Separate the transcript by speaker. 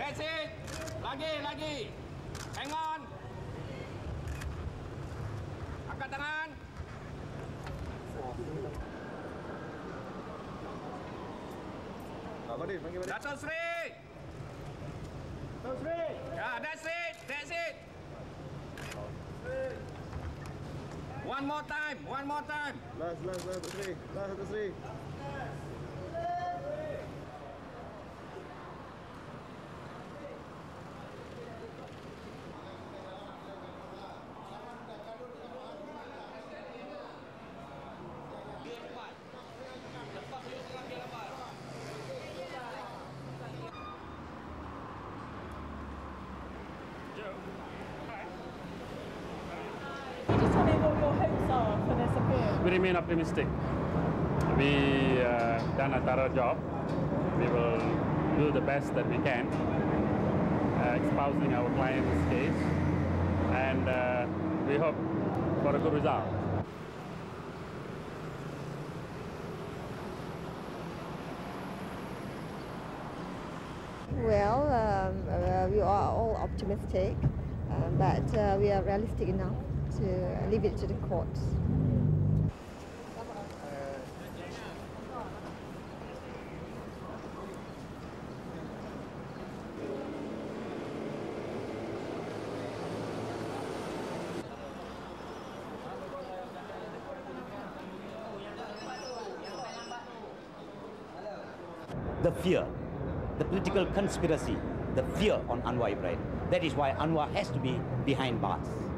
Speaker 1: That's it. Lagi. Hang on. Angkat tangan. Dato' Sri. Yeah, that's it. One more time.
Speaker 2: Last, Dato' Sri.
Speaker 3: Just tell me what your hopes are for this appeal.
Speaker 4: We remain optimistic. We done a thorough job. We will do the best that we can, espousing our client's case, and we hope for a good result.
Speaker 5: Well, we are all optimistic, but we are realistic enough to leave it to the courts.
Speaker 6: The fear, the political conspiracy, the fear on Anwar Ibrahim. That is why Anwar has to be behind bars.